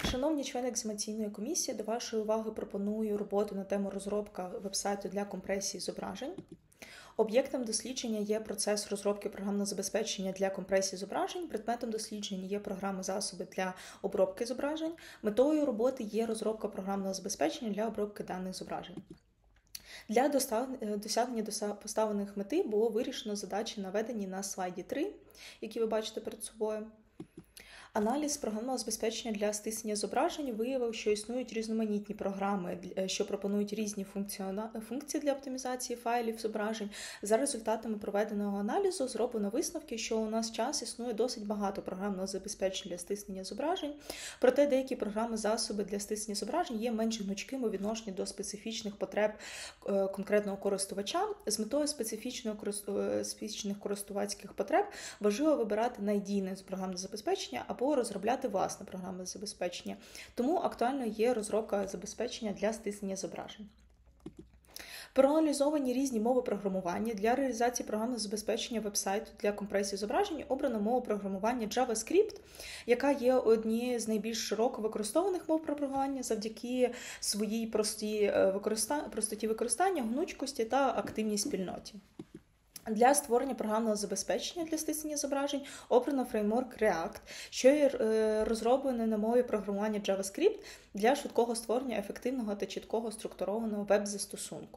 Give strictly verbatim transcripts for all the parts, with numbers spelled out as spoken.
Шановні члени екзаменаційної комісії, до вашої уваги пропоную роботу на тему розробка веб-сайту для компресії зображень. Об'єктом дослідження є процес розробки програмного забезпечення для компресії зображень, предметом дослідження є програми засоби для обробки зображень, метою роботи є розробка програмного забезпечення для обробки даних зображень. Для досягнення поставлених мети було вирішено задачі, наведені на слайді три, які ви бачите перед собою. Аналіз програмного забезпечення для стиснення зображень виявив, що існують різноманітні програми, що пропонують різні функції для оптимізації файлів зображень. За результатами проведеного аналізу зроблено висновки, що у нас час існує досить багато програмного забезпечення для стиснення зображень, проте деякі програми-засоби для стиснення зображень є менш гнучкими у відношенні до специфічних потреб конкретного користувача. З метою специфічних користувацьких потреб важливо вибирати надійне програмне забезпечення або розробляти власне програмне забезпечення. Тому актуальною є розробка забезпечення для стиснення зображень. Проаналізовані різні мови програмування. Для реалізації програмного забезпечення веб-сайту для компресії зображень обрано мову програмування JavaScript, яка є однією з найбільш широко використовуваних мов програмування завдяки своїй простій використа... простоті використання, гнучкості та активній спільноті. Для створення програмного забезпечення для стиснення зображень обрано фреймворк React, що є розроблений на мові програмування JavaScript для швидкого створення ефективного та чіткого структурованого веб-застосунку.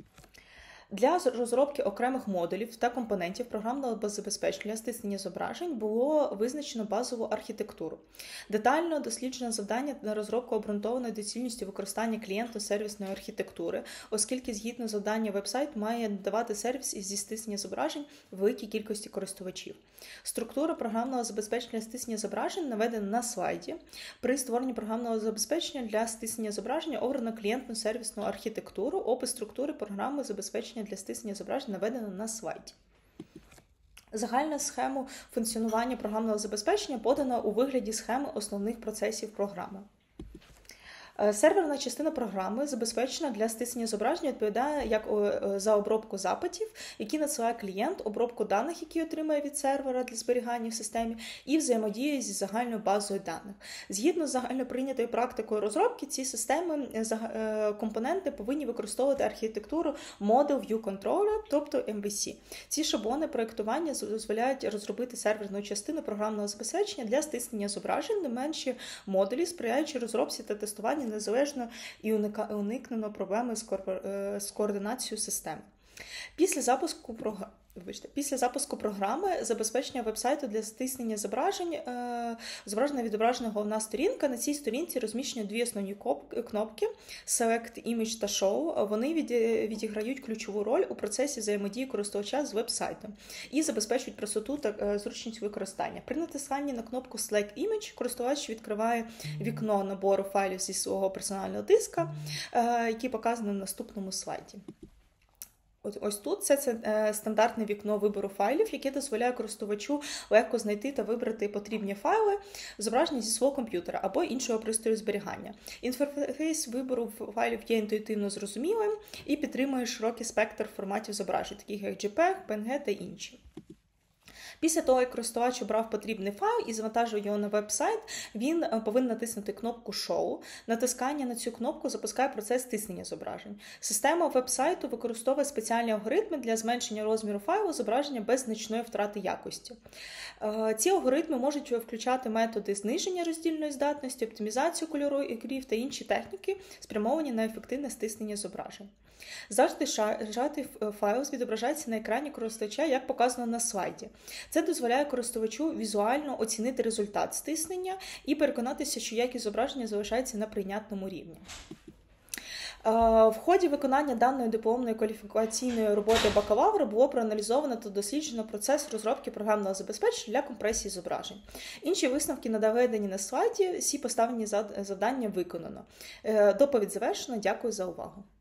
Для розробки окремих модулів та компонентів програмного забезпечення для стиснення зображень було визначено базову архітектуру. Детально досліджено завдання на розробку обґрунтованої доцільністю використання клієнтно-сервісної архітектури, оскільки згідно завдання веб-сайт має надавати сервіс зі стиснення зображень великій кількості користувачів. Структура програмного забезпечення для стиснення зображень наведена на слайді. При створенні програмного забезпечення для стиснення зображення обрано клієнтно-сервісну архітектуру, опис структури програми забезпечення для стиснення зображень наведено на слайді. Загальна схема функціонування програмного забезпечення подана у вигляді схеми основних процесів програми. Серверна частина програми забезпечена для стиснення зображення, відповідає як за обробку запитів, які надсилає клієнт, обробку даних, які отримує від сервера для зберігання в системі, і взаємодіє зі загальною базою даних. Згідно з загальноприйнятою практикою розробки, ці системи, компоненти повинні використовувати архітектуру Model View Controller, тобто ем ві сі. Ці шаблони проєктування дозволяють розробити серверну частину програмного забезпечення для стиснення зображень, не менші модулі, сприяючи розробці та тестуванню незалежно і уникнено проблеми з координацією систем. Після запуску програми Вибачте. Після запуску програми забезпечення веб-сайту для стиснення зображень, зображена відображена головна сторінка. На цій сторінці розміщені дві основні кнопки Select Image та Show. Вони відіграють ключову роль у процесі взаємодії користувача з веб-сайтом і забезпечують простоту та зручність використання. При натисканні на кнопку Select Image користувач відкриває вікно набору файлів зі свого персонального диска, який показаний на наступному слайді. Ось тут це, це стандартне вікно вибору файлів, яке дозволяє користувачу легко знайти та вибрати потрібні файли, зображені зі свого комп'ютера або іншого пристрою зберігання. Інтерфейс вибору файлів є інтуїтивно зрозумілим і підтримує широкий спектр форматів зображень, таких як джей пег, пі ен гі та інші. Після того, як користувач обрав потрібний файл і завантажив його на веб-сайт, він повинен натиснути кнопку Show. Натискання на цю кнопку запускає процес стиснення зображень. Система веб-сайту використовує спеціальні алгоритми для зменшення розміру файлу зображення без значної втрати якості. Ці алгоритми можуть включати методи зниження роздільної здатності, оптимізацію кольорів та інші техніки, спрямовані на ефективне стиснення зображень. Завжди зжатий файл відображається на екрані користувача, як показано на слайді. Це дозволяє користувачу візуально оцінити результат стиснення і переконатися, що якість зображення залишається на прийнятному рівні. В ході виконання даної дипломної кваліфікаційної роботи бакалавра було проаналізовано та досліджено процес розробки програмного забезпечення для компресії зображень. Інші висновки наведені на слайді, всі поставлені завдання виконано. Доповідь завершена, дякую за увагу.